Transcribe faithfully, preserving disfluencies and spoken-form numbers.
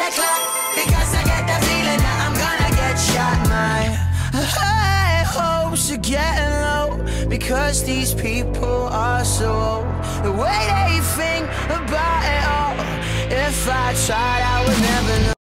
that clock, because I get the feeling that I'm gonna get shot. My high hopes are getting low, because these people are so old. The way they think about it all, if I tried I would never know.